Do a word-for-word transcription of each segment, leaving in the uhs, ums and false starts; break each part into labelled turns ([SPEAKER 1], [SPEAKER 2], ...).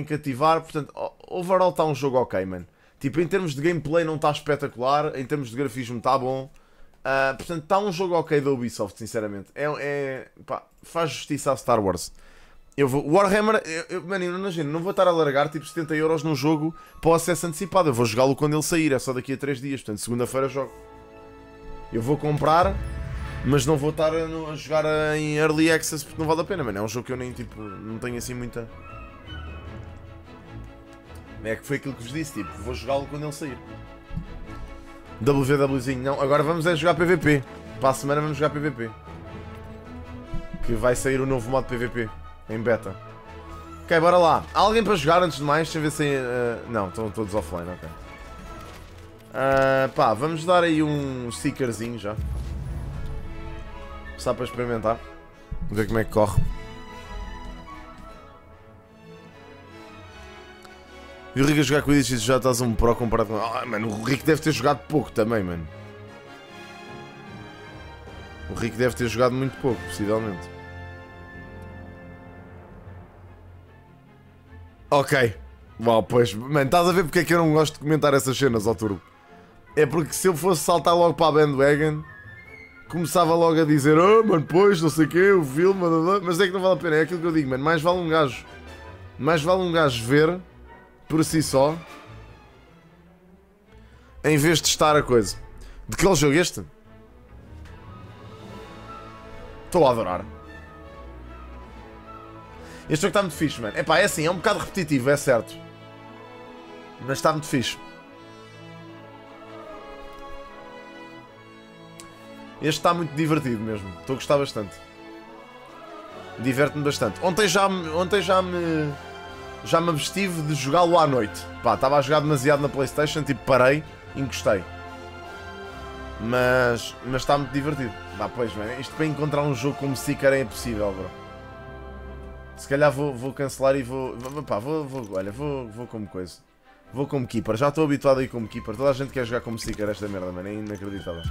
[SPEAKER 1] cativar, portanto, overall está um jogo ok, mano. Tipo, em termos de gameplay não está espetacular, em termos de grafismo está bom. Uh, portanto, está um jogo ok da Ubisoft, sinceramente. É, é, pá, faz justiça a Star Wars. Eu vou, Warhammer, eu, eu, mano, eu não imagino, não vou estar a largar tipo setenta euros num jogo para o acesso antecipado. Eu vou jogá-lo quando ele sair, é só daqui a três dias, portanto, segunda-feira jogo. Eu vou comprar, mas não vou estar a, a jogar em Early Access porque não vale a pena, mano. É um jogo que eu nem, tipo, não tenho assim muita... É que foi aquilo que vos disse, tipo, vou jogá-lo quando ele sair. WWzinho, não, agora vamos é jogar P V P. Para a semana vamos jogar P V P. Que vai sair o novo modo P V P em beta. Ok, bora lá. Há alguém para jogar antes de mais? Deixa eu ver se... Uh, não, estão todos offline, ok. Uh, pá, vamos dar aí um stickerzinho já. Só para experimentar. Ver como é que corre. E o Rico a jogar com o Edith já estás um pro comparado com... Ah, mano, o Rico deve ter jogado pouco também, mano. O Rico deve ter jogado muito pouco, possivelmente. Ok. Uau, pois, mano, estás a ver porque é que eu não gosto de comentar essas cenas, ó Turbo? É porque se eu fosse saltar logo para a bandwagon, começava logo a dizer, oh, mano, pois, não sei o quê, o filme, mas é que não vale a pena, é aquilo que eu digo, mano, mais vale um gajo, mais vale um gajo ver, por si só, em vez de testar a coisa. De que jogo é este? Estou a adorar. Este jogo está muito fixe, mano. Epá, é assim, é um bocado repetitivo, é certo. Mas está muito fixe. Este está muito divertido mesmo. Estou a gostar bastante. Diverte-me bastante. Ontem já, ontem já me... Já me abstive de jogá-lo à noite. Pá, estava a jogar demasiado na PlayStation, tipo, parei e encostei. Mas... Mas está muito divertido. Pá, pois, mano, isto para encontrar um jogo como Seeker é impossível, bro. Se calhar vou, vou cancelar e vou... Pá, vou... vou olha, vou, vou como coisa. Vou como Keeper. Já estou habituado a ir como Keeper. Toda a gente quer jogar como Seeker esta merda, mano. É inacreditável.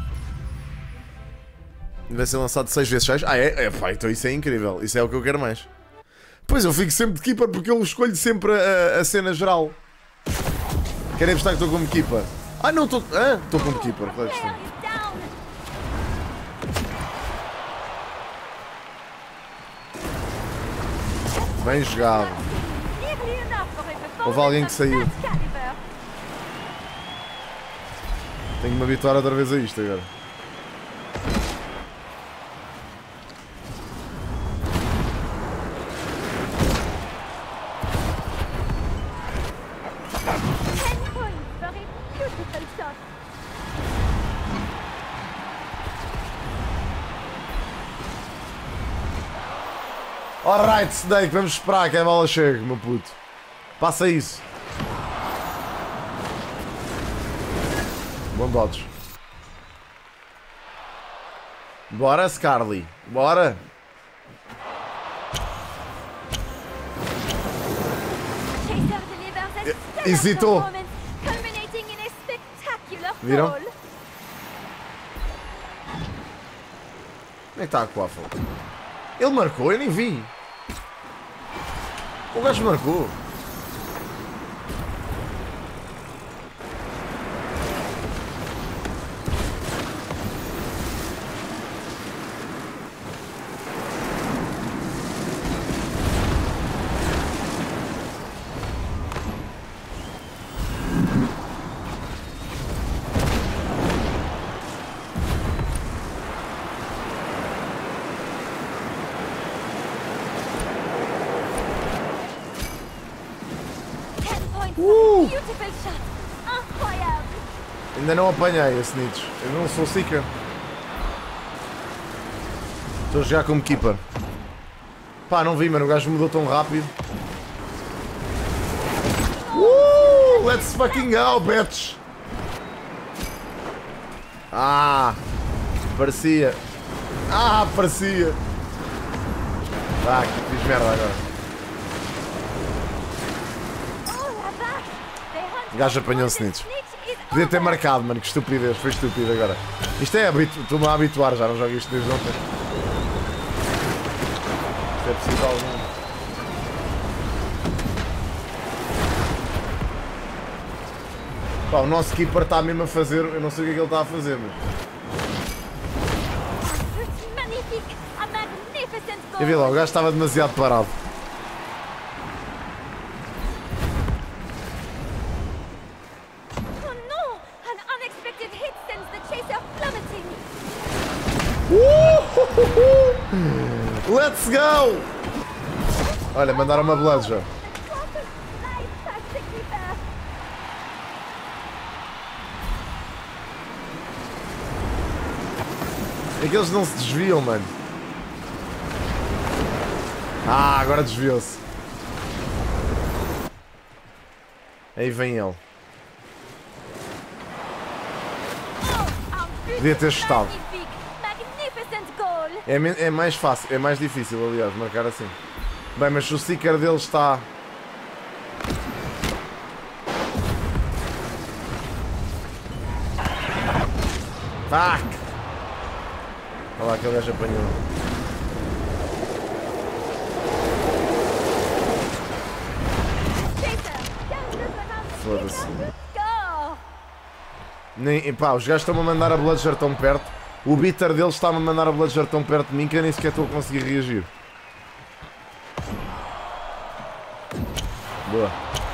[SPEAKER 1] Vai ser lançado seis vezes seis. Ah, é? É, pá, então isso é incrível. Isso é o que eu quero mais. Pois, eu fico sempre de Keeper porque eu escolho sempre a, a cena geral. Querem apostar que estou como Keeper? Ah, não, estou... Ah, estou como Keeper, claro que estou. Bem jogado. Houve alguém que saiu. Tenho que me habituar outra vez a isto agora. Alright, Snake, vamos esperar que a bola chegue, meu puto. Passa isso. Bom dodge. Bora, Scarly. Bora. Hesitou. Viram? Como é que está a Quaffle? Ele marcou, eu nem vi. O gajo marcou. Uh! Ainda não apanhei esse Nietzsche. Eu não sou Seeker. Estou a jogar como Keeper. Pá, não vi, mano. O gajo mudou tão rápido. Uh! Let's fucking go, bitch! Ah! Parecia. Ah, parecia. Ah, que fiz merda agora. O gajo apanhou-se nisso. Podia ter marcado, mano, que estupidez, foi estúpido agora. Isto é habitual, estou-me a habituar já, não jogo isto desde ontem. Isto é possível algum. Pá, o nosso keeper está mesmo a fazer, eu não sei o que é que ele está a fazer, mas... Eu vi lá, o gajo estava demasiado parado. Uh! Let's go! Olha, mandaram uma bludger. É que eles não se desviam, mano. Ah, agora desviou-se. Aí vem ele. Podia ter chutado. É, é mais fácil, é mais difícil, aliás, marcar assim. Bem, mas o sticker dele está... Fuck! Olha lá, aquele gajo apanhou. Foda-se. Nem, pá, os gajos estão-me a mandar a bludger tão perto. O bitter deles está-me a mandar a bludger tão perto de mim que eu nem sequer estou a conseguir reagir. Boa.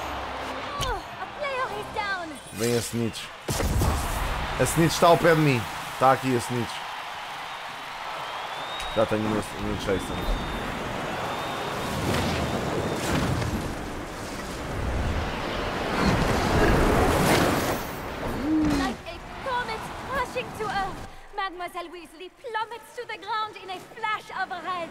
[SPEAKER 1] Vem a Snitch. A Snitch está ao pé de mim. Está aqui a Snitch. Já tenho o meu, o meu chase também.
[SPEAKER 2] Mademoiselle Weasley plummets to the ground in a flash of red.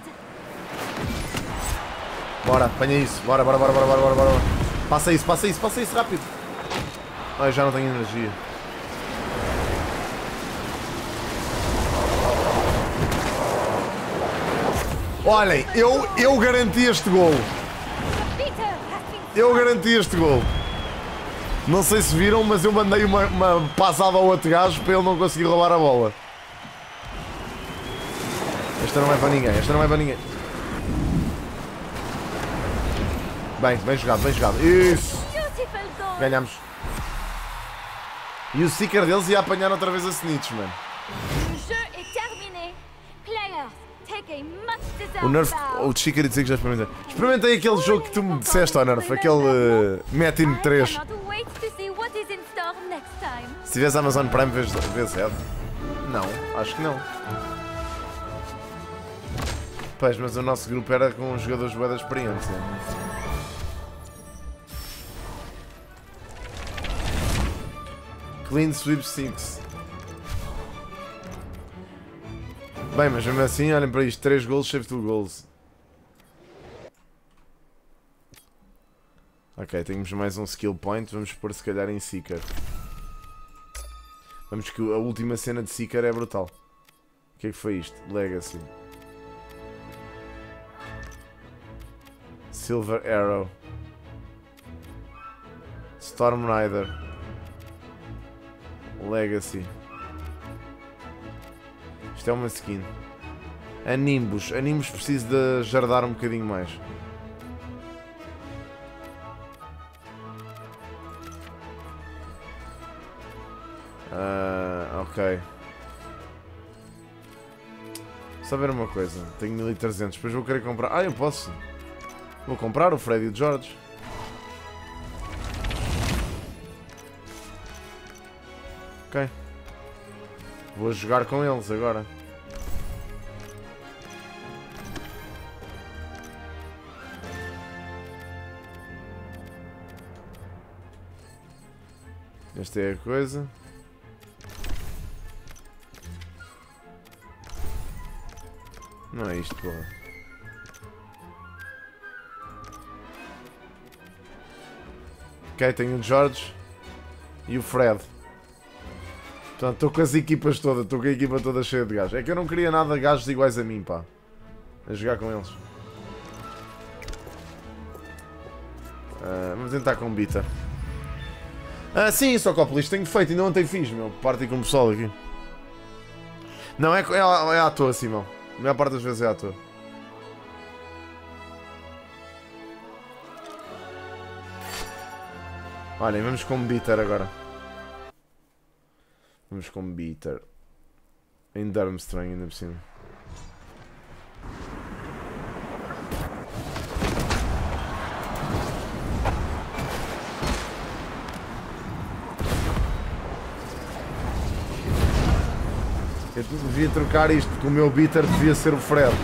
[SPEAKER 1] Bora, apanha isso. Bora, bora, bora, bora, bora, bora. Passa isso, passa isso, passa isso rápido. Ai, já não tenho energia. Olhem, eu, eu garanti este gol. Eu garanti este gol. Não sei se viram, mas eu mandei uma, uma passada ao outro gajo para ele não conseguir roubar a bola. Esta não é para ninguém, esta não é para ninguém. Bem, bem jogado, bem jogado. Isso! Ganhamos. E o sticker deles ia apanhar outra vez a Snitch, mano. O Nerf, o Chica ia dizer que já experimentei. Experimentei aquele jogo que tu me disseste, ó Nerf, aquele uh, Metin três. Se tivesse Amazon Prime, vês, vês Red? Não, acho que não. Pois, mas o nosso grupo era com jogadores bué da experiência. Clean Sweep six. Bem, mas mesmo assim, olhem para isto, três gols, save two goals. Ok, temos mais um skill point, vamos pôr se calhar em Seeker. Vamos que a última cena de Seeker é brutal. O que é que foi isto? Legacy. Silver Arrow. Storm Rider. Legacy. Isto é uma skin. A Nimbus. A Nimbus precisa de jardar um bocadinho mais. Uh, ok. Só ver uma coisa. Tenho mil e trezentos. Depois vou querer comprar. Ah, eu posso. Vou comprar o Freddy e o George. Ok. Vou jogar com eles agora. Esta é a coisa. Não é isto, porra. Ok, tenho o George e o Fred. Portanto, estou com as equipas todas, estou com a equipa toda cheia de gajos. É que eu não queria nada de gajos iguais a mim, pá. A jogar com eles. Uh, vamos tentar com Bita. Ah, sim, só Cópolis, tenho feito, ainda ontem fiz, meu. Party com o pessoal aqui. Não, é, é, é à toa, Simão. A maior parte das vezes é à toa. Olhem, vamos com Bitter agora. Vamos com Bitter. Em Durmstrang ainda por cima. Eu devia trocar isto, porque o meu Bitter devia ser o Fred.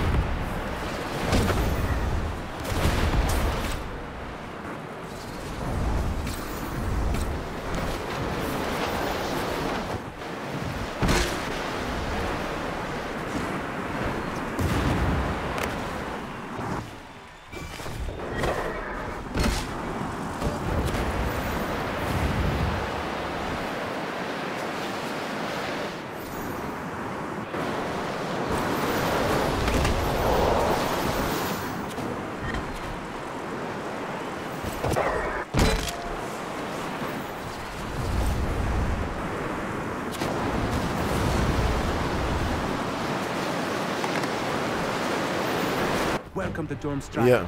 [SPEAKER 1] Yeah.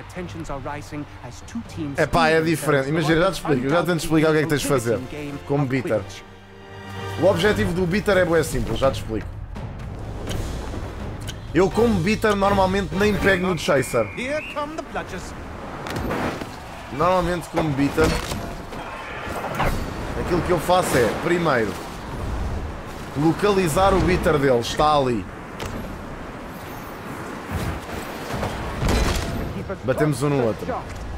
[SPEAKER 1] É pá, é diferente. Imagina, já te explico, eu já tento explicar o que é que tens de fazer como Bitter. O objetivo do Bitter é bué simples, já te explico. Eu como Bitter normalmente nem pego no Chaser. Normalmente como Bitter, aquilo que eu faço é, primeiro, localizar o Bitter dele, está ali. Batemos um no outro.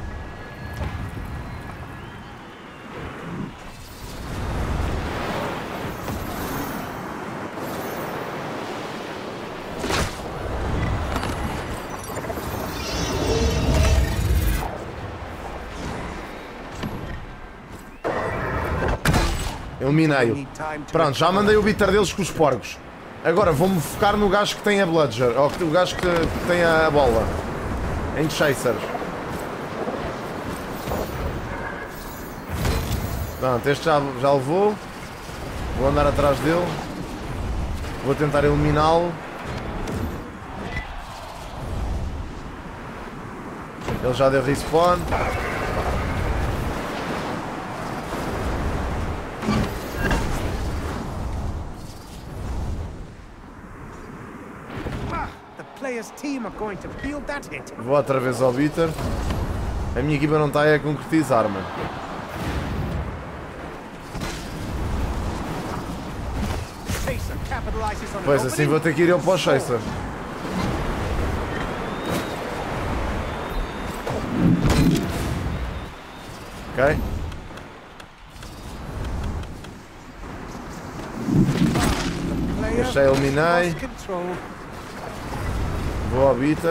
[SPEAKER 1] Eliminei-o. Pronto, já mandei o Bitter deles com os porcos. Agora vou-me focar no gajo que tem a Bludger, ou o gajo que tem a bola. Em Chasers. Pronto, este já, já levou. Vou andar atrás dele. Vou tentar eliminá-lo. Ele já deu respawn. Vou outra vez ao Bitter. A minha equipa não está a concretizar, mano. Pois assim vou ter que ir eu para o Chaser. Ok. Eu já eliminei. Vou ao Bitter.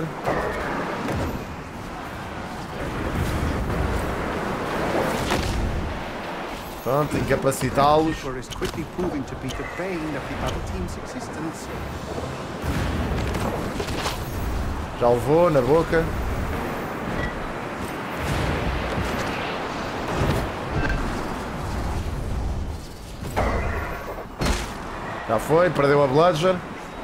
[SPEAKER 1] Pronto, incapacitá-los. Já levou na boca. Já foi, perdeu a Bludger.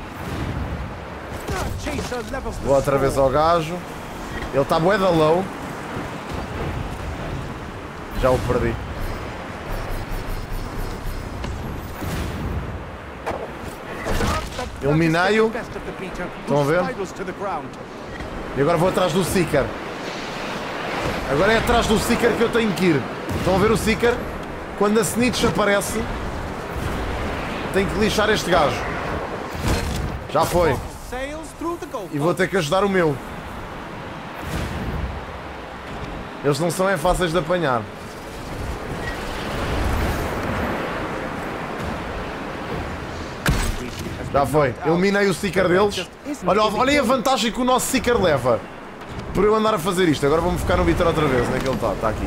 [SPEAKER 1] Vou outra vez ao gajo. Ele está bué da low. Já o perdi. Eliminei-o. Estão a ver? E agora vou atrás do Seeker. Agora é atrás do Seeker que eu tenho que ir. Estão a ver o Seeker? Quando a Snitch aparece, tenho que lixar este gajo. Já foi. E vou ter que ajudar o meu. Eles não são é fáceis de apanhar. Já foi. Eliminei o Seeker deles. Olha, olhem a vantagem que o nosso Seeker leva por eu andar a fazer isto. Agora vou-me ficar no Bitter outra vez. Onde é que ele está? Está aqui.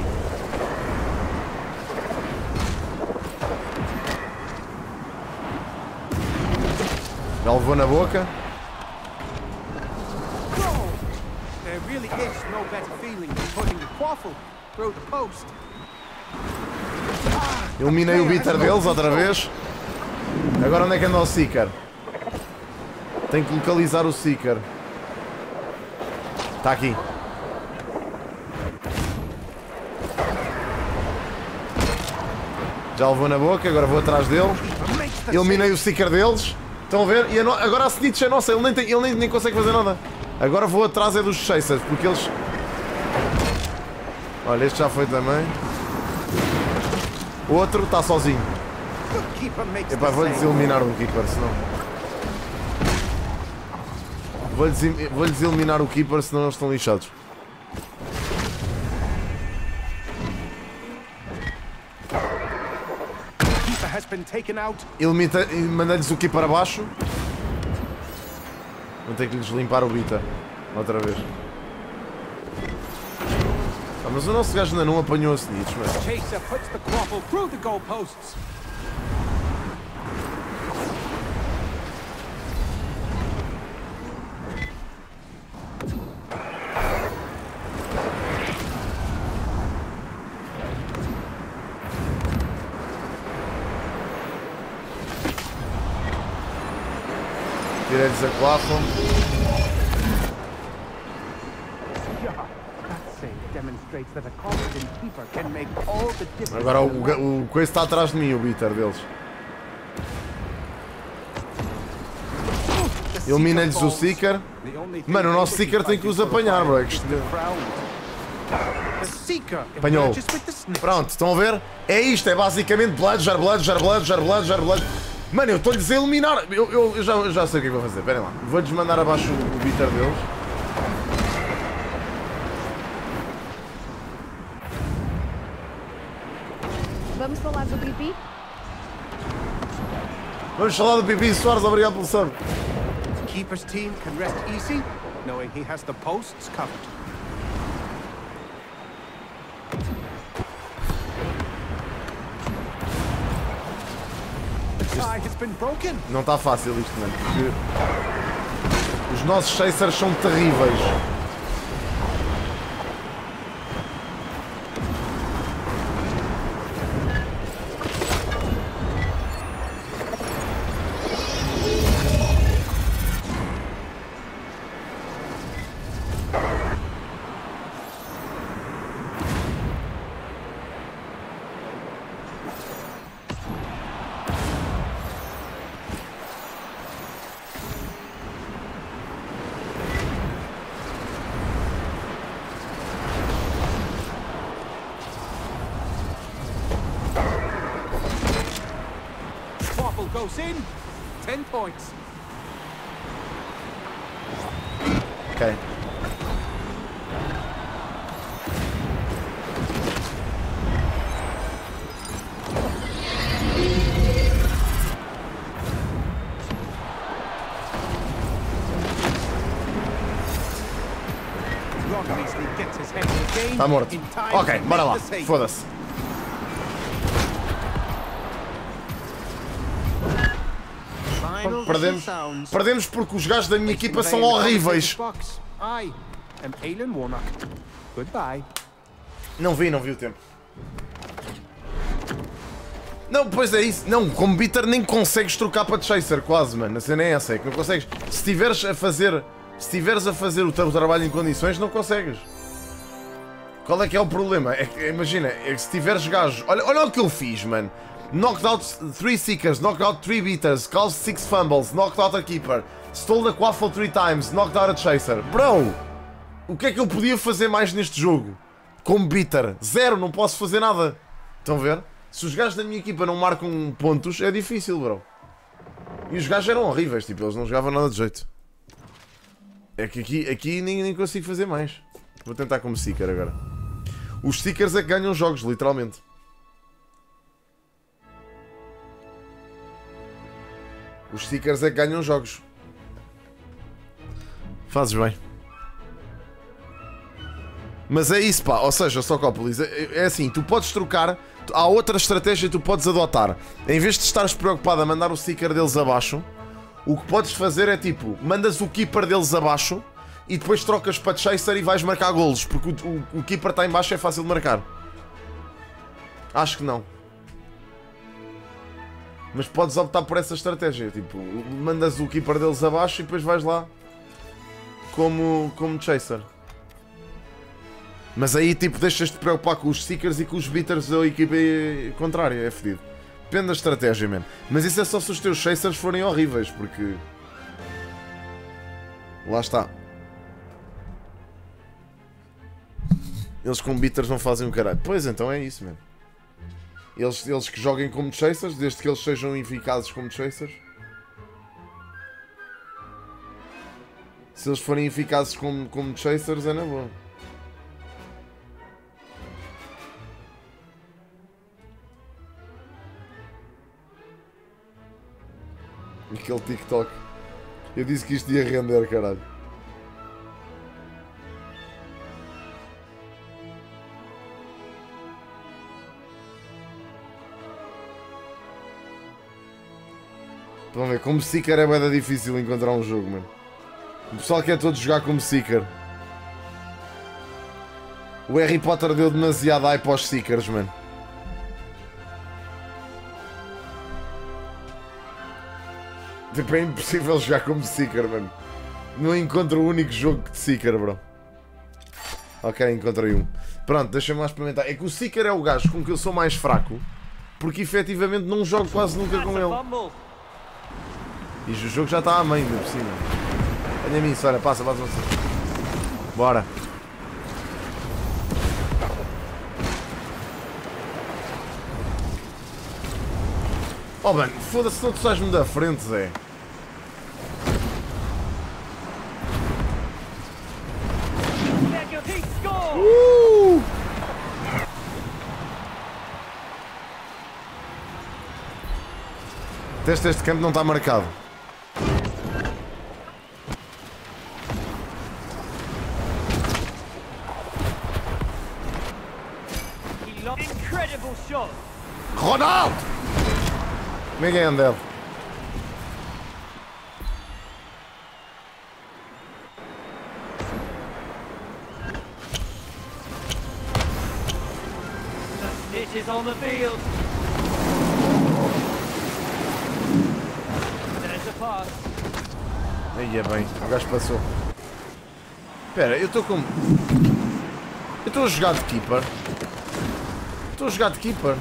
[SPEAKER 1] Já levou na boca. Eliminei o Bitter deles outra vez. Agora onde é que anda o Seeker? Tenho que localizar o Seeker. Está aqui. Já levou na boca, agora vou atrás dele. Eliminei o Seeker deles. Estão a ver? E a no... agora a Snitch é nossa. Ele, nem, tem... ele nem, nem consegue fazer nada. Agora vou atrás é dos Chasers, porque eles... Olha, este já foi também. O outro está sozinho. Epá, vou-lhes eliminar o Keeper, senão... Vou-lhes vou eliminar o Keeper, senão eles estão lixados. Mandei-lhes o Keeper abaixo. Vou ter que lhes limpar o Bitter outra vez. Ah, mas o nosso gajo ainda não apanhou a Snitch, mas... Tirei-lhes a Quaffle. Agora o, o, o coisa está atrás de mim, o Bitter deles. Elimina-lhes o Seeker. Mano, o nosso Seeker tem que os apanhar, bro. É que... Apanhou. Pronto, estão a ver? É isto, é basicamente Bludger, Bludger, Bludger, Bludger, Bludger. Mano, eu estou-lhes a eliminar. Eu, eu, eu, já, eu já sei o que é que vou fazer. Esperem lá. Vou-lhes mandar abaixo o, o Bitter deles.
[SPEAKER 2] Vamos falar do Pipi?
[SPEAKER 1] Vamos falar do Pipi Soares, obrigado pelo sub.
[SPEAKER 3] Keeper's team can rest easy, knowing he has the posts covered. The tie has been broken.
[SPEAKER 1] Não está fácil isto, mano, porque os nossos Chasers são terríveis.
[SPEAKER 3] Goes in, ten points.
[SPEAKER 1] Ok. Está morto. Ok, bora lá. Foda-se. Perdemos. Perdemos porque os gajos da minha equipa são horríveis. Não vi, não vi o tempo. Não, pois é isso. Não, como Bitter nem consegues trocar para Chaser, quase, mano. A cena é essa, é que não consegues. Se estiveres a fazer. Se estiveres a fazer o teu trabalho em condições, não consegues. Qual é que é o problema? É que, imagina, é que se tiveres gajos. Olha, olha o que eu fiz, mano. Knocked out three Seekers, knocked out three Beaters, caused six fumbles, knocked out a Keeper, stole the Quaffle three times, knocked out a Chaser. Bro! O que é que eu podia fazer mais neste jogo? Como Bitter? Zero, não posso fazer nada. Estão a ver? Se os gajos da minha equipa não marcam pontos, é difícil, bro. E os gajos eram horríveis, tipo, eles não jogavam nada de jeito. É que aqui, aqui nem, nem consigo fazer mais. Vou tentar como Seeker agora. Os Seekers é que ganham jogos, literalmente. Os Seekers é que ganham jogos. Fazes bem. Mas é isso, pá. Ou seja, Socópolis, é, é assim, tu podes trocar. Há outra estratégia que tu podes adotar. Em vez de estares preocupado a mandar o Seeker deles abaixo, o que podes fazer é tipo, mandas o Keeper deles abaixo e depois trocas para Chaser e vais marcar golos. Porque o, o, o Keeper está em baixo, é fácil de marcar. Acho que não. Mas podes optar por essa estratégia, tipo, mandas o Keeper deles abaixo e depois vais lá como, como Chaser. Mas aí, tipo, deixas-te preocupar com os Seekers e com os Beaters da equipa contrária, é fedido. Depende da estratégia, mesmo. Mas isso é só se os teus chasers forem horríveis, porque... Lá está. Eles com beaters não fazem o caralho. Pois, então é isso, mesmo. Eles, eles que joguem como chasers, desde que eles sejam eficazes como chasers. Se eles forem eficazes como, como chasers, é na boa. Aquele TikTok. Eu disse que isto ia render, caralho. Vamos ver, como Seeker é bem difícil encontrar um jogo, mano. O pessoal quer todos jogar como Seeker. O Harry Potter deu demasiado hype aos Seekers, mano. Tipo, é impossível jogar como Seeker, mano. Não encontro o único jogo de Seeker, bro. Ok, encontrei um. Pronto, deixa-me lá experimentar. É que o Seeker é o gajo com que eu sou mais fraco, porque efetivamente não jogo quase nunca com ele. E o jogo já está à mãe, ainda por cima. Olha a mim, Sora, passa, passa, passa. Bora. Oh, mano, foda-se, não tu sais-me da frente, Zé. Uh! Teste este campo não está marcado. Ronaldo! Ninguém anda.
[SPEAKER 4] Is on the field. There's a pass.
[SPEAKER 1] Aí é bem, o gajo passou. Espera, eu estou com... Eu estou a jogar de keeper. Estou a jogar de keeper.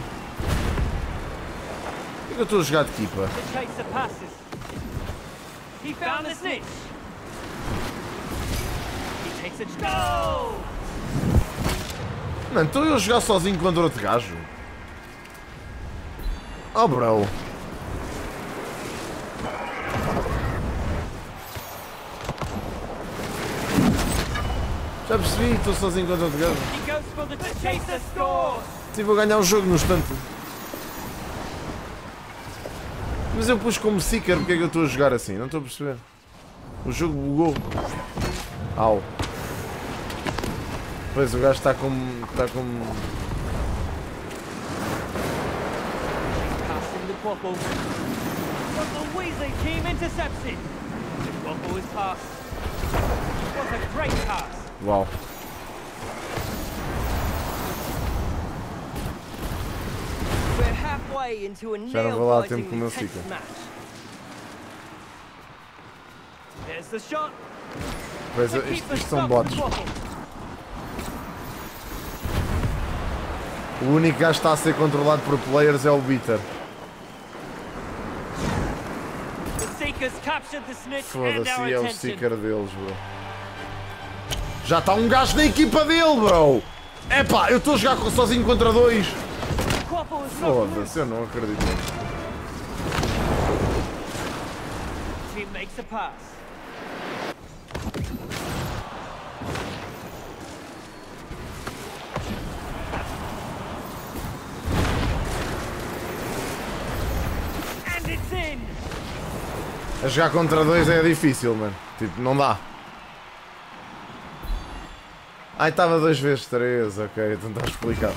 [SPEAKER 1] Por que eu estou a jogar de keeper?
[SPEAKER 4] The chaser passes. He found the snitch. He takes a goal.
[SPEAKER 1] Mano, estou eu a jogar sozinho contra outro gajo. Oh, bro. Já percebi, estou sozinho contra outro gajo.
[SPEAKER 4] He goes for the chaser score.
[SPEAKER 1] Sim, vou ganhar o jogo no instante. Mas eu pus como Seeker, porque é que eu estou a jogar assim? Não estou a perceber. O jogo bugou. Au. Pois, o gajo está como... está como...
[SPEAKER 4] Passing the Quaffle. But the Weasley team intercepts it. The Quaffle is passed. What a great pass.
[SPEAKER 1] Uau.
[SPEAKER 4] We're halfway into a
[SPEAKER 1] Já não vou lá a tempo
[SPEAKER 4] nail-biting
[SPEAKER 1] com o meu
[SPEAKER 4] intense
[SPEAKER 1] Seeker.
[SPEAKER 4] match. There's the shot.
[SPEAKER 1] Pois,
[SPEAKER 4] The
[SPEAKER 1] isto,
[SPEAKER 4] keeper
[SPEAKER 1] isto são
[SPEAKER 4] stops
[SPEAKER 1] bots.
[SPEAKER 4] the Quaffle.
[SPEAKER 1] O único gajo que está a ser controlado por players é o Bitter.
[SPEAKER 4] The Seekers captured the snitch and
[SPEAKER 1] Foda-se,
[SPEAKER 4] our
[SPEAKER 1] é o
[SPEAKER 4] attention.
[SPEAKER 1] Seeker deles, bro. Já está um gajo da equipa dele, bro! Epá, eu estou a jogar sozinho contra dois.
[SPEAKER 4] Quaffle is not
[SPEAKER 1] Foda-se, eu não acredito.
[SPEAKER 4] Team makes a pass. And it's in.
[SPEAKER 1] A jogar contra dois é difícil, mano. Tipo, não dá. Ai, estava dois vezes três, ok, então está explicado.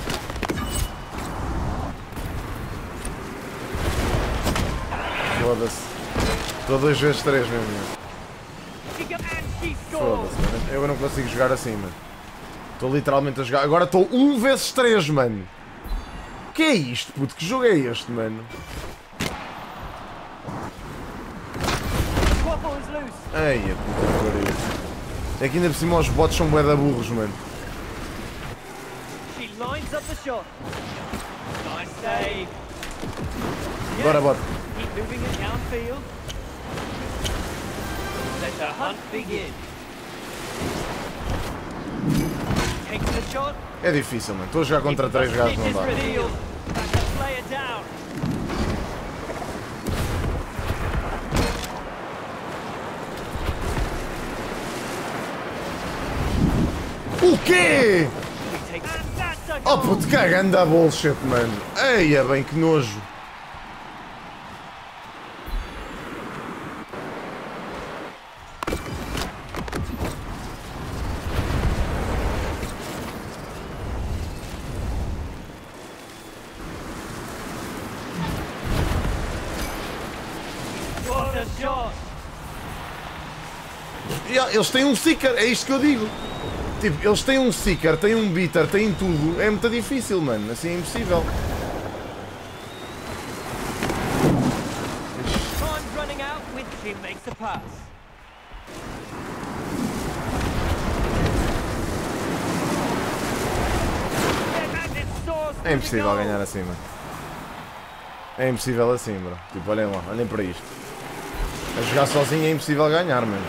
[SPEAKER 1] Foda-se. Estou dois vezes três mesmo.
[SPEAKER 4] She go- And she scores.
[SPEAKER 1] Foda-se, mano. Eu não consigo jogar assim, mano. Estou literalmente a jogar. Agora estou um vezes três, mano. O que é isto, puto? Que jogo é este, mano?
[SPEAKER 4] Quaffle is loose.
[SPEAKER 1] Ai, a puta que pariu. É que ainda por cima os bots são bué da burros, mano.
[SPEAKER 4] She lines up the shot. Nice save.
[SPEAKER 1] Bora, bora.
[SPEAKER 4] Keep moving it downfield. Let the hunt begin. Takes the shot.
[SPEAKER 1] É difícil, mano. Estou a jogar contra três gajos, não dá.
[SPEAKER 4] Play it down.
[SPEAKER 1] O quê? Oh puto, cagando a bullshit, mano. Eia, bem que nojo.
[SPEAKER 4] What a shot.
[SPEAKER 1] Yeah, eles têm um seeker, é isto que eu digo. Tipo, eles têm um seeker, têm um beater, têm tudo. É muito difícil, mano. Assim é impossível.
[SPEAKER 4] Time's running out with Jim makes a pass.
[SPEAKER 1] É impossível ganhar assim, mano. É impossível assim, bro. Tipo, olhem lá, olhem para isto. A jogar sozinho é impossível ganhar, mano.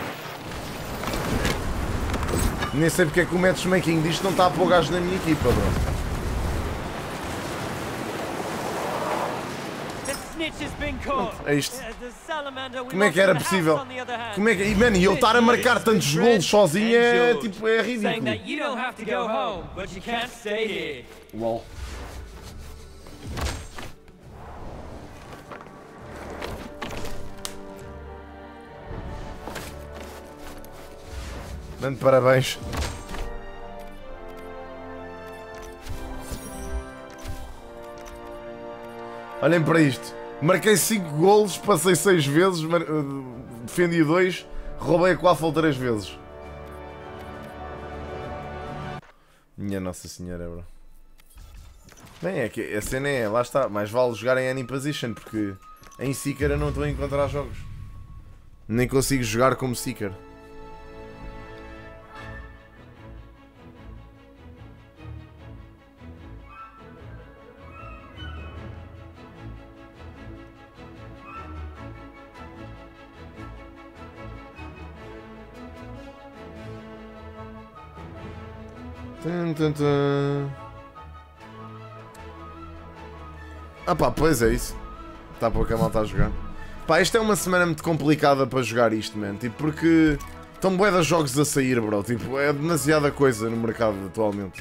[SPEAKER 1] Nem sei porque é que o matchmaking disto não está a pôr gajos na minha equipa, bro. É isto. Como é que era possível? Como é que... E, mano, e eu estar a marcar tantos golos sozinho é, tipo, é ridículo. Lol. Dando parabéns. Olhem para isto. Marquei cinco golos, passei seis vezes, mar... defendi dois, roubei a quaffle três vezes. Minha Nossa Senhora, bro. Bem, é que a cena é, lá está, mais vale jogar em any position, porque em Seeker eu não estou a encontrar jogos. Nem consigo jogar como Seeker. Tum, tum, tum. Ah pá, pois é isso. Está pouca malta a jogar. Pá, isto é uma semana muito complicada para jogar isto, man. Tipo, porque estão bué de jogos a sair, bro. Tipo, é demasiada coisa no mercado atualmente.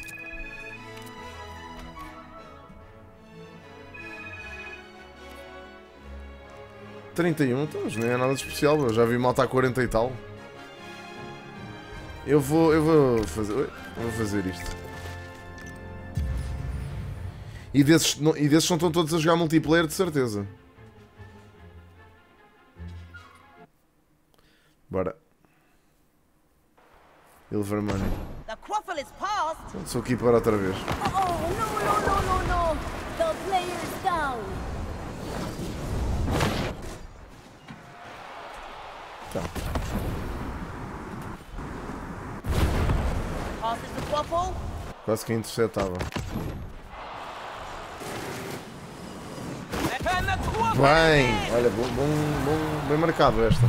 [SPEAKER 1] trinta e um, então, mas não é nada de especial, bro. Já vi malta a quarenta e tal. Eu vou, eu vou fazer, eu vou fazer isto. E desses, não, e desses não estão todos a jogar multiplayer de certeza. Bora. Silver Money. Sou keeper outra vez.
[SPEAKER 2] Oh, no, no, no, no, no. The player is down.
[SPEAKER 1] Tá. Quase que interceptava. Bem, olha, bom, bom, bom, bem marcado esta.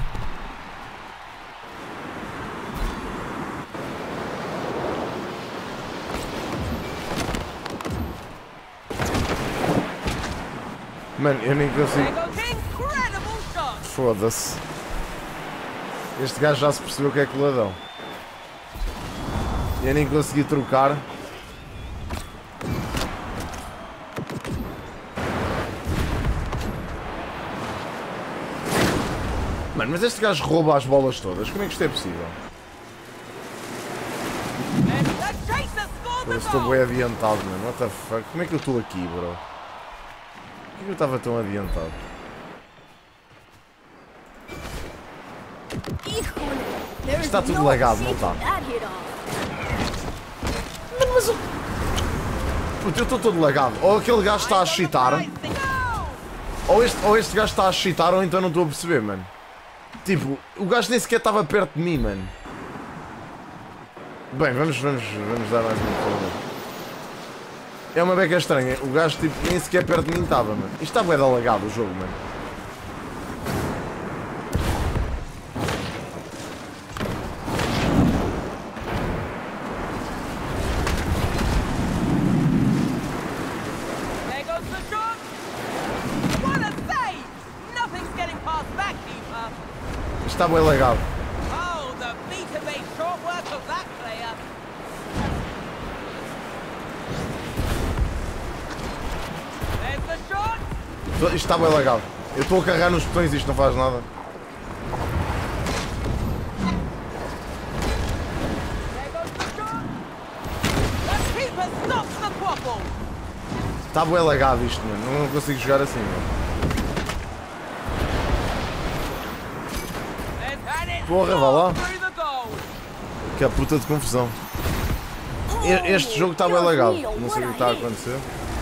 [SPEAKER 1] Mano, eu nem consigo. Foda-se. Este gajo já se percebeu que é coladão. Eu nem consegui trocar. Mano, mas este gajo rouba as bolas todas. Como é que isto é possível? Eu estou bem adiantado, mano. What the fuck? Como é que eu estou aqui, bro? Por que eu estava tão adiantado? Está tudo lagado, não está? Mano, mas o... Puta, eu estou todo lagado. Ou aquele gajo está a cheatar. Ou este, ou este gajo está a cheatar, ou então não estou a perceber, mano. Tipo, o gajo nem sequer estava perto de mim, mano. Bem, vamos, vamos, vamos dar mais uma coisa. É uma beca estranha. O gajo tipo, nem sequer perto de mim estava, mano. Isto está bué de alagado o jogo, mano.
[SPEAKER 4] There goes the shot. What a save! Nothing's getting past that keeper.
[SPEAKER 1] Isto está bué alagado.
[SPEAKER 4] Oh, the beta-bait short work of that player. There's the shot.
[SPEAKER 1] Isto está bué alagado. Eu estou a carregar nos botões e isto não faz nada.
[SPEAKER 4] There goes the shot. The keeper stops the quabble.
[SPEAKER 1] Está bué alagado isto, mano. Não consigo jogar assim, mano.
[SPEAKER 4] And it's
[SPEAKER 1] Porra, vá lá.
[SPEAKER 4] through the goal.
[SPEAKER 1] Que é puta de confusão. E- Este jogo está bem legal. Não sei o que está a acontecer.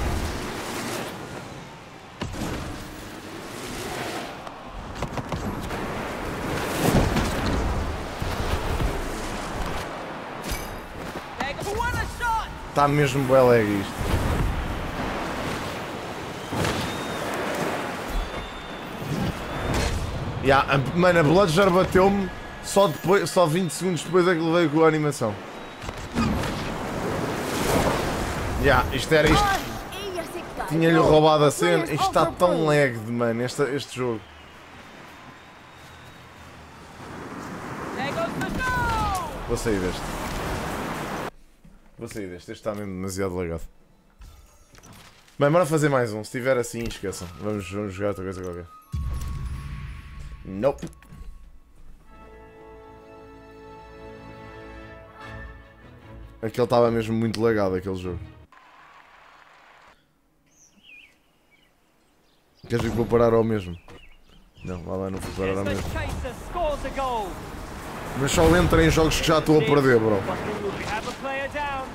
[SPEAKER 4] There goes- What a shot!
[SPEAKER 1] Está mesmo bem lag isto. Yeah, a- mano, a Bludger bateu-me só, depois, só vinte segundos depois é que levei com a animação. Yeah, isto era isto. Tinha-lhe roubado a cena. Isto está tão lag, mano, este, este jogo.
[SPEAKER 4] There goes the goal!
[SPEAKER 1] Vou sair deste. Vou sair deste. Este está mesmo demasiado lagado. Bem, bora fazer mais um. Se tiver assim, esqueçam. Vamos, vamos jogar outra coisa qualquer. Nope. Aquele estava mesmo muito lagado, aquele jogo. Queres ver que vou parar ao mesmo? Não, lá lá não vou parar ao
[SPEAKER 4] As the
[SPEAKER 1] mesmo.
[SPEAKER 4] chaser scores a goal.
[SPEAKER 1] Mas só entra em jogos que já estou a perder, bro.
[SPEAKER 4] We have a player down.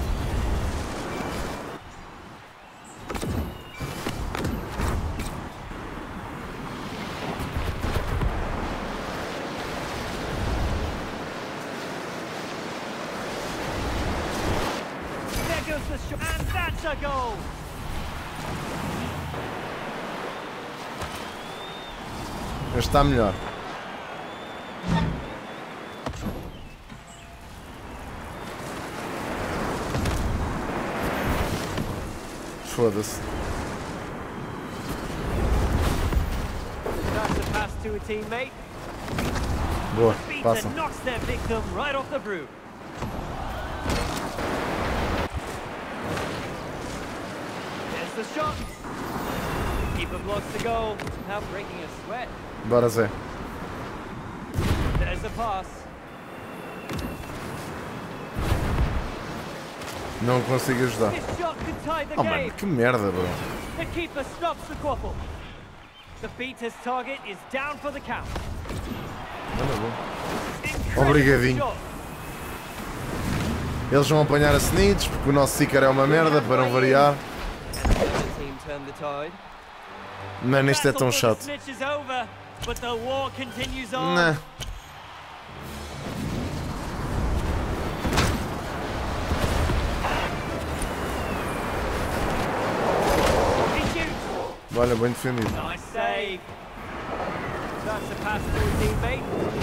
[SPEAKER 4] There goes the shot, and that's a goal.
[SPEAKER 1] Este está melhor. Foda-se.
[SPEAKER 4] That's a pass to a teammate.
[SPEAKER 1] Boa,
[SPEAKER 4] Beats
[SPEAKER 1] passa.
[SPEAKER 4] and knocks their victim right off the broom. There's the shot. Keeper blocks the goal, now breaking a sweat.
[SPEAKER 1] Bora, Zé.
[SPEAKER 4] There's a pass.
[SPEAKER 1] Não consigo ajudar.
[SPEAKER 4] This shot could tie the
[SPEAKER 1] Oh,
[SPEAKER 4] game.
[SPEAKER 1] mano, que merda, bro.
[SPEAKER 4] The keeper stops the quaffle. The beater's target is down for the count.
[SPEAKER 1] Manda bom.
[SPEAKER 4] Incredible
[SPEAKER 1] Obrigadinho.
[SPEAKER 4] shot.
[SPEAKER 1] Eles vão apanhar a Snitch, porque o nosso Seeker é uma merda, para não variar.
[SPEAKER 4] And the other team turned the tide.
[SPEAKER 1] Mano, isto é
[SPEAKER 4] Battle
[SPEAKER 1] tão
[SPEAKER 4] for the
[SPEAKER 1] chato.
[SPEAKER 4] snitch is over, but the war continues on.
[SPEAKER 1] Nah.
[SPEAKER 4] He shoots.
[SPEAKER 1] Olha, bem defendido.
[SPEAKER 4] Nice save. That's a pass to a teammate.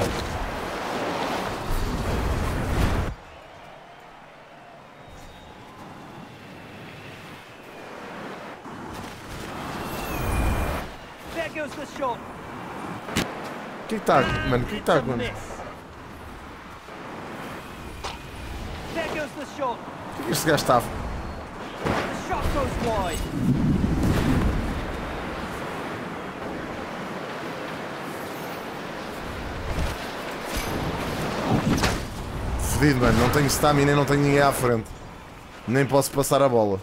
[SPEAKER 4] There goes the shot.
[SPEAKER 1] O que é que está aqui? Mano, o que é que está
[SPEAKER 4] It's a
[SPEAKER 1] acontecendo?
[SPEAKER 4] miss. There goes the shot.
[SPEAKER 1] O que é que este gajo está a...
[SPEAKER 4] The shot goes wide.
[SPEAKER 1] Fedido, mano. Não tenho stamina e não tenho ninguém à frente. Nem posso passar a bola.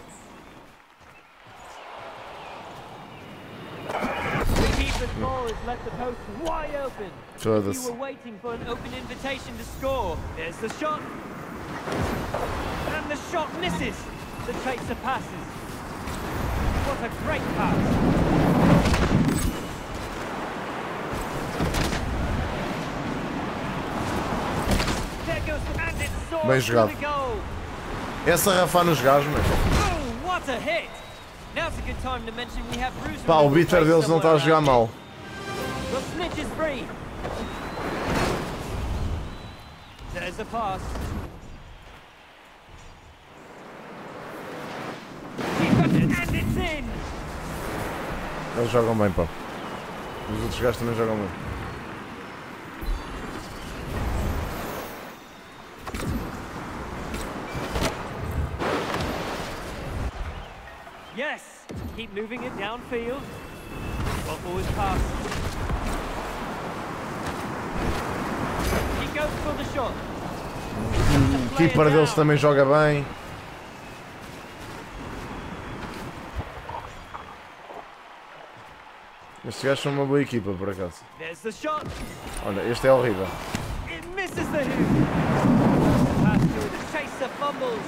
[SPEAKER 4] The keeper's ball has left the post wide open. You
[SPEAKER 1] Foda-se.
[SPEAKER 4] were waiting for an open invitation to score. There's the shot. And the shot misses. The chaser passes. What a great pass. There goes and it soars
[SPEAKER 1] Bem
[SPEAKER 4] to
[SPEAKER 1] jogado.
[SPEAKER 4] the goal.
[SPEAKER 1] É sarrafar nos gajos, mano.
[SPEAKER 4] Oh, what What a hit! Now's a good time to mention we have Bruce.
[SPEAKER 1] Pá, o bitter deles não está a jogar mal.
[SPEAKER 4] The snitch is free. There's a pass. And it's in.
[SPEAKER 1] Eles jogam bem, pá. Os outros gajos também jogam bem.
[SPEAKER 4] Yes. Keep moving it downfield. Well, always pass. He goes for the shot.
[SPEAKER 1] O keeper deles também joga bem. Estes gajos são uma boa equipa, por acaso.
[SPEAKER 4] There's the shot.
[SPEAKER 1] Olha, este é horrível.
[SPEAKER 4] It misses the hoop. Pass through the chaser fumbles.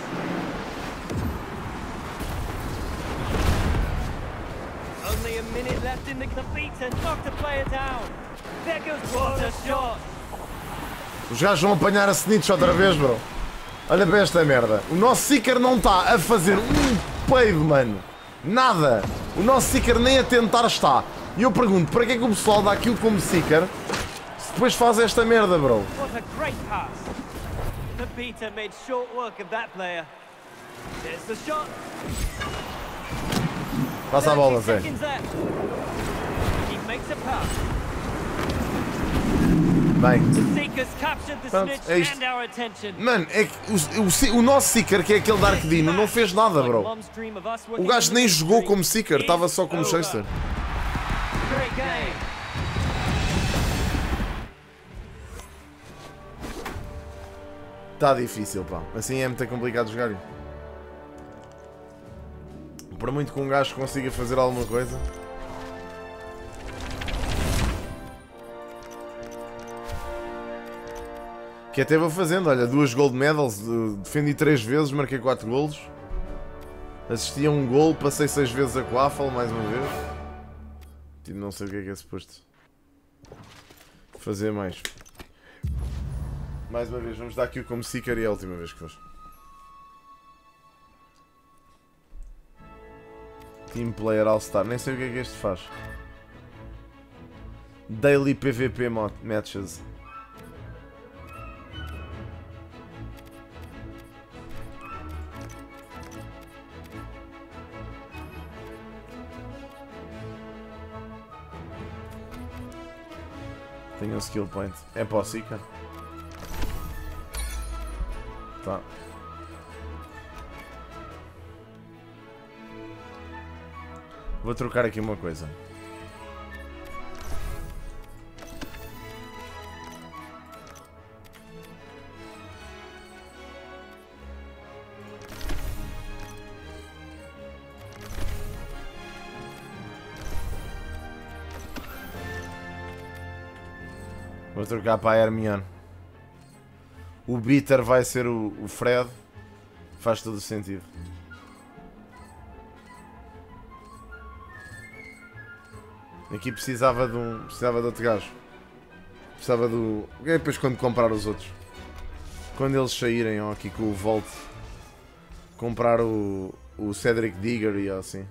[SPEAKER 4] Only a minute left in the beater. Knocked the player down. There goes what a shot.
[SPEAKER 1] Os gajos vão apanhar a snitch outra vez, bro. Olha para esta merda. O nosso Seeker não está a fazer um peido, mano. Nada. O nosso Seeker nem a tentar está. E eu pergunto, para que é que o pessoal dá aquilo como Seeker se depois faz esta merda, bro?
[SPEAKER 4] What a great pass. The beater made short work of that player. There's the shot.
[SPEAKER 1] Passa a bola, Zé.
[SPEAKER 4] He makes a pass.
[SPEAKER 1] Bem.
[SPEAKER 4] The Seekers captured the
[SPEAKER 1] Pronto,
[SPEAKER 4] snitch
[SPEAKER 1] é isto.
[SPEAKER 4] and our attention.
[SPEAKER 1] Mano, é que o, o, o nosso Seeker, que é aquele Dark Dino, não fez nada, bro. O gajo nem jogou como Seeker, estava só como Chaser.
[SPEAKER 4] Great game.
[SPEAKER 1] Está difícil, pá. Assim é muito complicado jogar. Por muito que um gajo consiga fazer alguma coisa. Que até vou fazendo, olha, duas gold medals, defendi três vezes, marquei quatro golos. Assisti a um gol, passei seis vezes a Quaffle, mais uma vez. Tipo, não sei o que é que é suposto fazer mais. Mais uma vez, vamos dar aqui o como Seeker e é a última vez que foste. Team Player All Star, nem sei o que é que este faz. Daily P V P Matches. Tenho um skill point. É para o Seeker? Tá. Vou trocar aqui uma coisa. Vou trocar para a Hermione. O Bitter vai ser o, o Fred. Faz todo o sentido. Aqui precisava de um. Precisava de outro gajo. Precisava do. E depois quando comprar os outros. Quando eles saírem, ó, aqui com o Volt. Comprar o. O Cedric Digger e assim.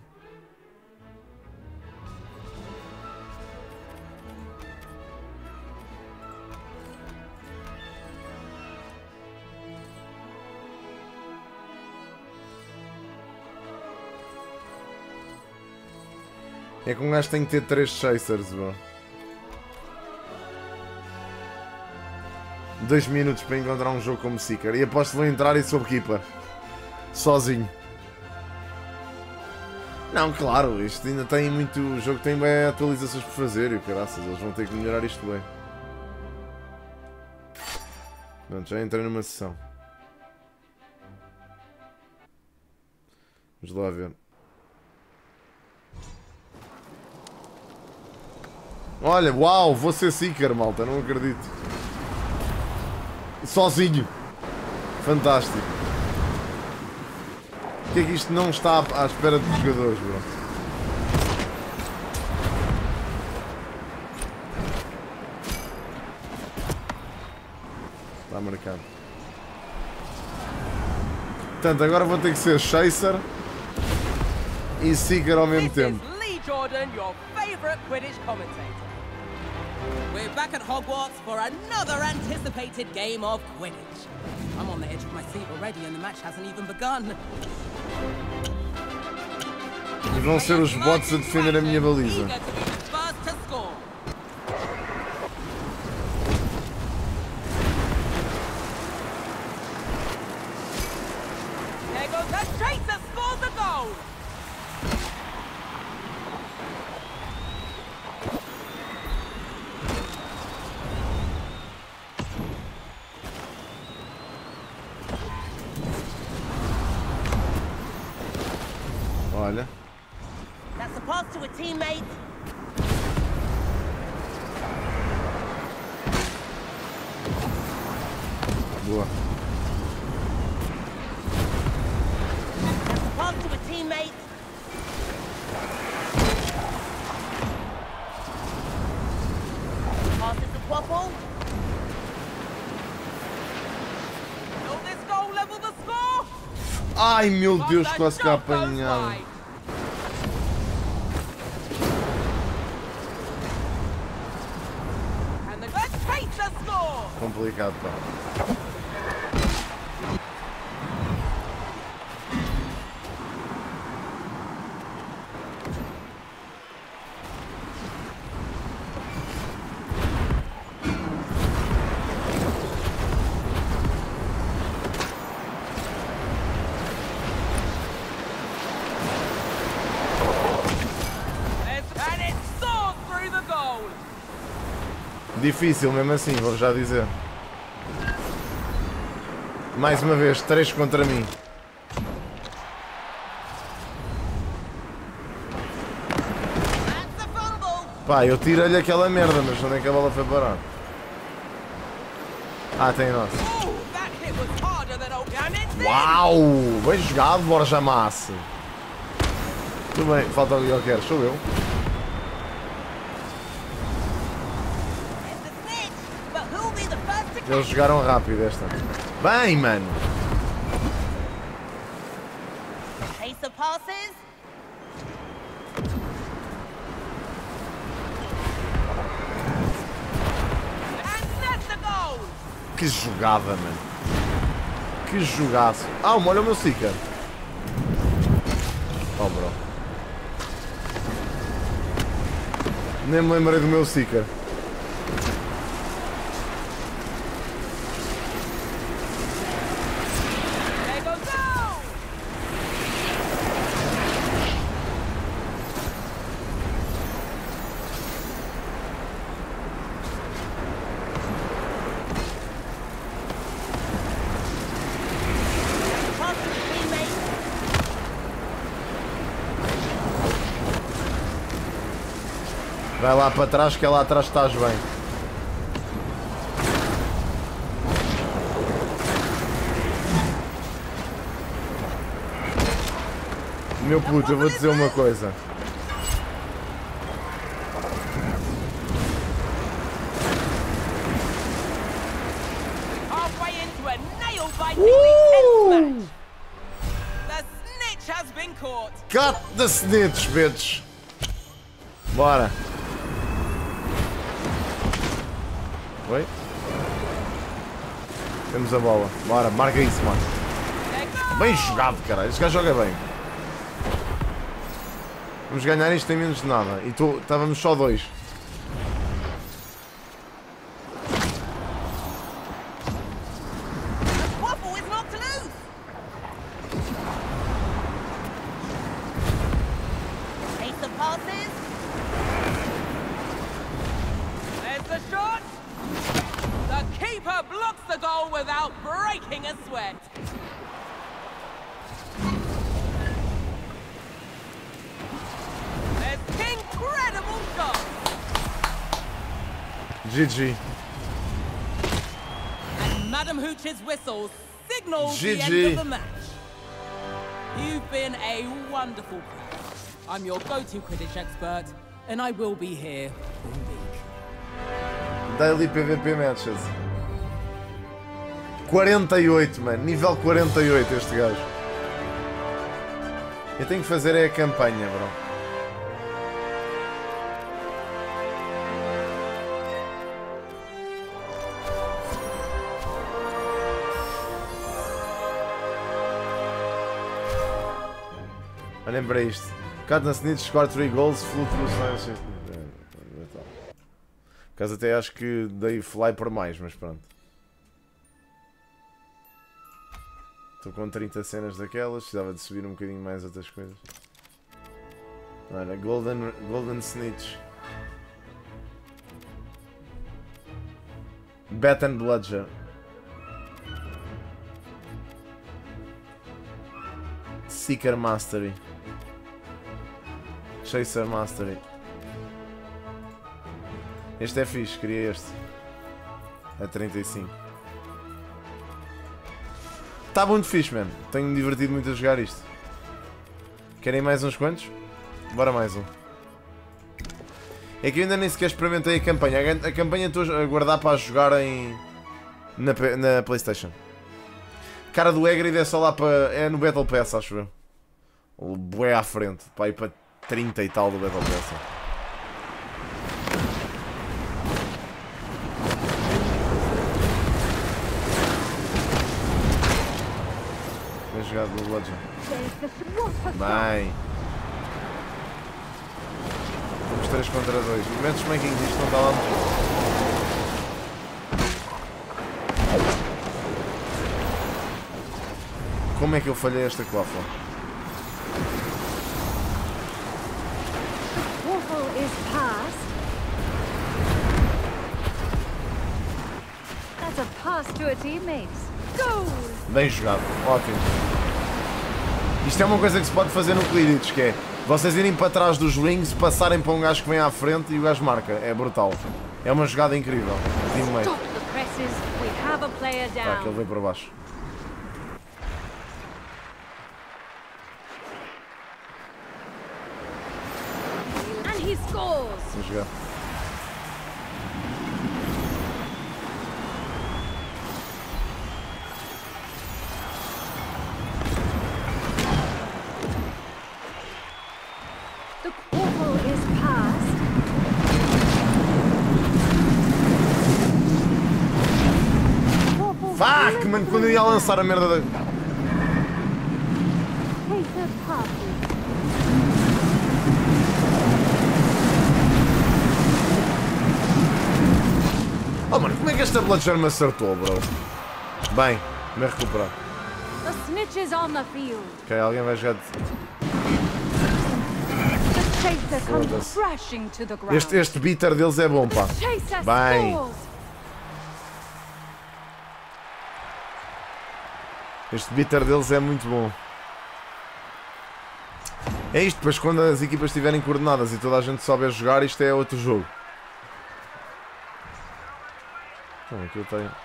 [SPEAKER 1] É que um gajo tem que ter três chasers, bro. Dois minutos para encontrar um jogo como Seeker. E aposto que vou entrar e sou keeper. Sozinho. Não, claro, isto ainda tem muito. O jogo tem bem atualizações por fazer e caraças, eles vão ter que melhorar isto bem. Pronto, já entrei numa sessão. Vamos lá ver. Olha, uau, vou ser Seeker, malta, não acredito. Sozinho. Fantástico. Porquê é que isto não está à espera dos jogadores, bro? Está marcado. Portanto, agora vou ter que ser Chaser. e Seeker ao mesmo
[SPEAKER 4] This
[SPEAKER 1] tempo.
[SPEAKER 4] is Lee Jordan, your favorite Quidditch commentator.
[SPEAKER 5] We're back at Hogwarts for another anticipated game of Quidditch. I'm on the edge of my seat already and the match hasn't even begun.
[SPEAKER 1] E vão ser os bots a defender a minha baliza.
[SPEAKER 5] Eager to be the first to score.
[SPEAKER 4] There goes the Tracer, scores the goal.
[SPEAKER 1] Olha.
[SPEAKER 5] That's a pass to a teammate.
[SPEAKER 1] Boa.
[SPEAKER 5] That's a pass to a teammate. Pass it to Quaffle.
[SPEAKER 4] Will this goal level the score?
[SPEAKER 1] Ai meu
[SPEAKER 4] But
[SPEAKER 1] Deus,
[SPEAKER 4] the
[SPEAKER 1] quase que
[SPEAKER 4] shot goes
[SPEAKER 1] apanhado.
[SPEAKER 4] wide. And the Tracer score.
[SPEAKER 1] Complicado, pá.
[SPEAKER 4] And it soars through the goal.
[SPEAKER 1] Difícil mesmo assim, vou já dizer. Mais uma vez, três contra mim.
[SPEAKER 5] That's a fumble.
[SPEAKER 1] Pá, eu tirei-lhe aquela merda, mas onde é que a bola foi parar? Ah, tem a nossa.
[SPEAKER 4] Oh, that hit was harder than old damn it.
[SPEAKER 1] Uau! Bem jogado, Borja Massa. Tudo bem, falta ali, eu quero, sou eu.
[SPEAKER 5] It's a snitch, but who'll be the first to catch?
[SPEAKER 1] Eles jogaram rápido esta. Bem, mano!
[SPEAKER 5] Ace of passes.
[SPEAKER 4] And that's the goal.
[SPEAKER 1] Que jogada, mano! Que jogaço! Ah, olha o meu Seeker! Oh, bro. Nem me lembrei do meu Seeker.
[SPEAKER 4] There goes goal.
[SPEAKER 5] Pass to a teammate.
[SPEAKER 1] Vai lá para trás, que lá atrás estás bem. Meu puto, eu vou dizer uma coisa.
[SPEAKER 4] Halfway into a nail-bitingly tense match. The snitch has been caught.
[SPEAKER 1] Cut the snitch, bitch! Bora! Oi? Temos a bola. Bora, marca isso, mano.
[SPEAKER 4] There goes.
[SPEAKER 1] Bem jogado, caralho. Este gajo joga bem. Vamos ganhar isto em menos de nada. E tu, estávamos só dois.
[SPEAKER 5] Quaffle is knocked loose. Ace of passes.
[SPEAKER 4] There's the shot. The keeper blocks the goal without breaking a sweat. There's incredible shot.
[SPEAKER 1] G G.
[SPEAKER 5] And Madam Hooch's whistle signals
[SPEAKER 1] G
[SPEAKER 5] the
[SPEAKER 1] G.
[SPEAKER 5] end of the match. You've been a wonderful player. I'm your go-to Quidditch expert, and I will be here all week.
[SPEAKER 1] Daily P V P matches. quarenta e oito, mano. Nível quarenta e oito este gajo. Eu tenho que fazer é a campanha, bro. Olhem para isto. Katniss needs to score three goals, flew through science. Por acaso até acho que dei fly por mais, mas pronto. Estou com trinta cenas daquelas, precisava de subir um bocadinho mais outras coisas. Olha, Golden, Golden Snitch. Bat and Bludger. Seeker Mastery. Chaser Mastery. Este é fixe, queria este. A trinta e cinco. Está muito fixe, mano. Tenho-me divertido muito a jogar isto. Querem mais uns quantos? Bora mais um. É que eu ainda nem sequer experimentei a campanha. A campanha estou a guardar para jogar em... Na, na PlayStation. Cara do Hagrid é só lá para... É no Battle Pass, acho eu. O bué à frente. Para ir para trinta e tal do Battle Pass. Bem jogado do Bludgeon. Bem. Temos três contra dois. Momentos making disto não está lá muito. Como é que eu falhei esta cofa?
[SPEAKER 2] Waffle is past. That's a pass to a teammate. Goal!
[SPEAKER 1] Bem jogado, ótimo. Isto é uma coisa que se pode fazer no Quidditch, que é vocês irem para trás dos rings, passarem para um gajo que vem à frente e o gajo marca. É brutal. É uma jogada incrível. Teammate.
[SPEAKER 2] Stop the presses. We have a player down.
[SPEAKER 1] Ah, que ele veio para baixo.
[SPEAKER 2] And he scores.
[SPEAKER 1] Bem jogado.
[SPEAKER 2] The Quaffle is past. Quaffle
[SPEAKER 1] Fuck, mano, quando eu ia lançar a merda da...
[SPEAKER 2] Chaser passes.
[SPEAKER 1] Oh, mano, como é que esta Bludger me acertou, bro? Bem, me recuperar.
[SPEAKER 2] The snitch is on the field.
[SPEAKER 1] Ok, alguém vai jogar...
[SPEAKER 2] The chaser comes
[SPEAKER 1] Foda-se.
[SPEAKER 2] crashing to the ground.
[SPEAKER 1] Este, este beater deles é bom, pá.
[SPEAKER 2] Chaser
[SPEAKER 1] Bem.
[SPEAKER 2] scores.
[SPEAKER 1] Este beater deles é muito bom. É isto, depois quando as equipas estiverem coordenadas e toda a gente souber jogar, isto é outro jogo. Então, aqui eu tenho...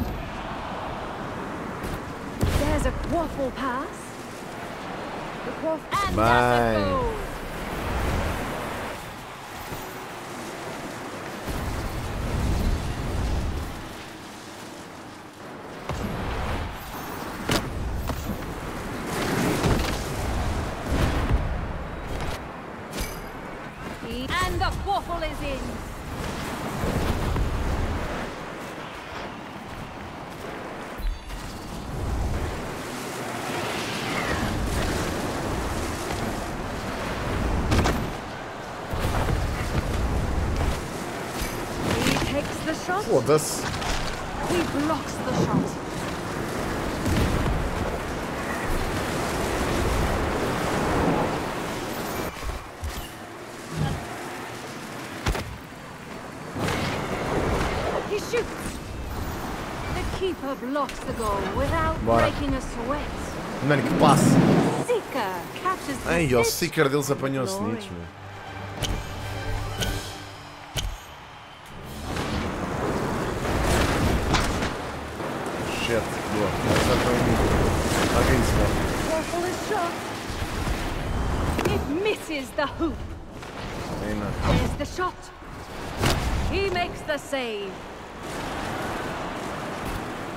[SPEAKER 2] There's a Quaffle pass. The Quaffle and
[SPEAKER 1] Bem.
[SPEAKER 2] that's a goal. And the Quaffle is in. He takes the shot.
[SPEAKER 1] Foda-se.
[SPEAKER 2] He blocks the shot. He shoots. The keeper blocks the goal without
[SPEAKER 1] Bora.
[SPEAKER 2] breaking a sweat.
[SPEAKER 1] Mano, que passe.
[SPEAKER 2] Seeker captures the
[SPEAKER 1] Ai, o
[SPEAKER 2] snitch.
[SPEAKER 1] Seeker deles apanhou o Snitch, meu. Shit, boa. Essa foi em mim. Alguém se vai.
[SPEAKER 2] Waffle is shot. It misses the hoop.
[SPEAKER 1] Aí não.
[SPEAKER 2] There's the shot. He makes the save.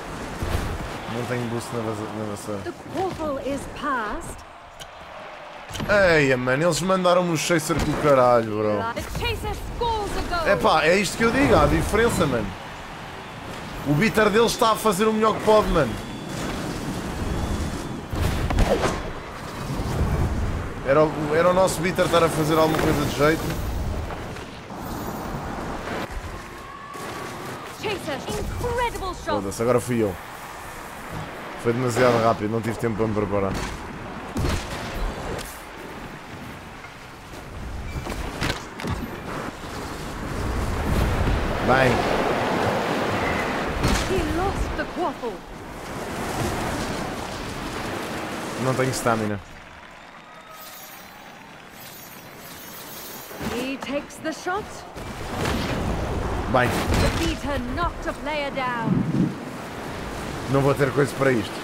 [SPEAKER 1] Não tenho boost na, vasa- na vassoura.
[SPEAKER 2] The Quaffle is past.
[SPEAKER 1] Eia, mano, eles mandaram-me um chaser com o caralho, bro.
[SPEAKER 2] The chaser scores a goal.
[SPEAKER 1] É pá, é isto que eu digo, há diferença, mano. O bitter deles está a fazer o melhor que pode, mano. Era o, era o nosso bitter estar a fazer alguma coisa de jeito.
[SPEAKER 2] Chaser, incredible shot.
[SPEAKER 1] Foda-se, agora fui eu. Foi demasiado rápido, não tive tempo para me preparar. Bem.
[SPEAKER 2] He lost the quaffle.
[SPEAKER 1] Não tenho stamina.
[SPEAKER 2] He takes the shot.
[SPEAKER 1] Bem,
[SPEAKER 2] The beater knocked a player down.
[SPEAKER 1] não vou ter coisa para isto.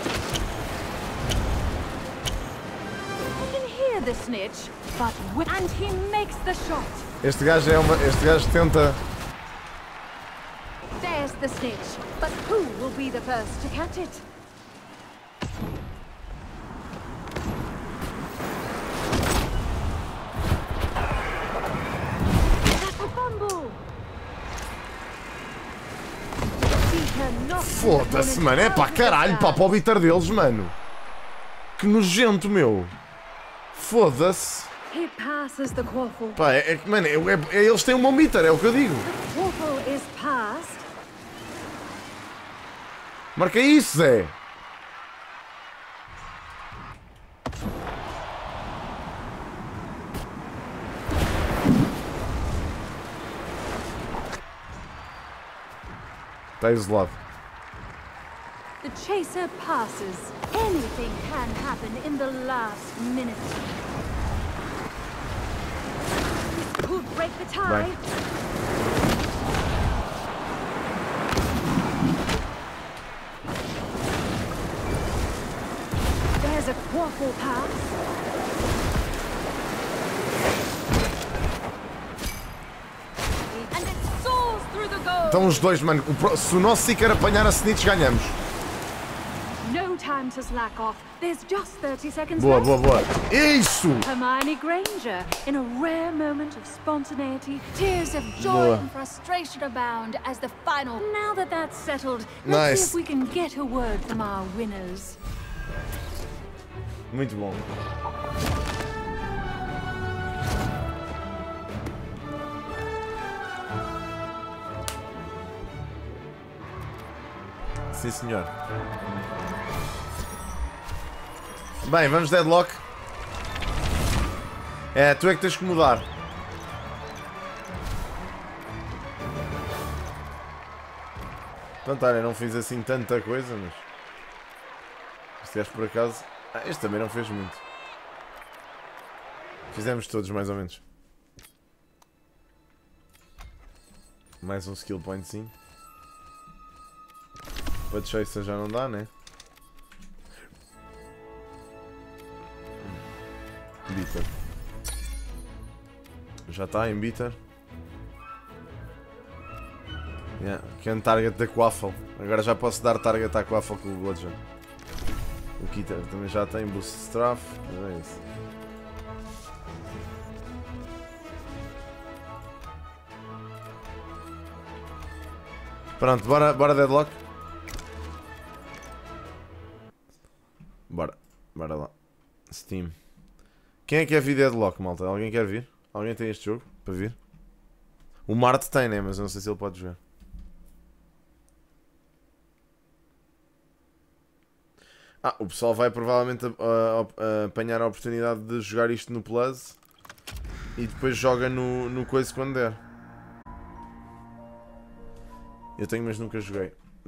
[SPEAKER 2] I can hear the snitch, but wi- and he makes the shot.
[SPEAKER 1] Este gajo é uma. Este gajo tenta.
[SPEAKER 2] There's the snitch, but who will be the first to catch it? That's a fumble. Beater knocks his
[SPEAKER 1] Foda-se,
[SPEAKER 2] opponent
[SPEAKER 1] mano. É
[SPEAKER 2] out
[SPEAKER 1] pá,
[SPEAKER 2] of the
[SPEAKER 1] caralho, pá,
[SPEAKER 2] stand.
[SPEAKER 1] para o bitter deles, mano. Que nojento, meu. Foda-se.
[SPEAKER 2] He passes the quaffle.
[SPEAKER 1] Pá, é, é que, mano, é, é, é, eles têm um bom bitter, é o que eu digo.
[SPEAKER 2] The quaffle is passed.
[SPEAKER 1] Marca isso, Zé. Está isolado.
[SPEAKER 2] The chaser passes. Anything can happen in the last minute. This could break the tie.
[SPEAKER 1] Bem.
[SPEAKER 2] There's a quaffle pass. And it soars through the goal.
[SPEAKER 1] Estão os dois, mano. O pro- se o nosso Seeker apanhar a Snitch, ganhamos.
[SPEAKER 2] No time to slack off. There's just thirty seconds
[SPEAKER 1] Boa,
[SPEAKER 2] left.
[SPEAKER 1] boa, boa. Isso!
[SPEAKER 2] Hermione Granger, in a rare moment of spontaneity, tears of joy
[SPEAKER 1] Boa.
[SPEAKER 2] and frustration abound as the final. Now that that's settled, let's
[SPEAKER 1] Nice.
[SPEAKER 2] see if we can get a word from our winners.
[SPEAKER 1] Muito bom. Sim, senhor. Bem, vamos deadlock. É, tu é que tens que mudar. Pronto, olha, não fiz assim tanta coisa, mas... Este gajo por acaso... Ah, este também não fez muito. Fizemos todos, mais ou menos. Mais um skill point, sim. Para chaser já não dá, né? Bitter. Já está em bitter. Yeah. Can target da Quaffle. Agora já posso dar target à Quaffle com o Bludgeon. O Kitter também já tem boost strafe. Mas é isso. Pronto, bora, bora deadlock. Bora, bora lá. Steam. Quem é que quer vir deadlock, malta? Alguém quer vir? Alguém tem este jogo para vir? O Marte tem, né? Mas eu não sei se ele pode jogar. Ah, o pessoal vai provavelmente a, a, a apanhar a oportunidade de jogar isto no Plus e depois joga no, no coisa quando der. Eu tenho, mas nunca joguei.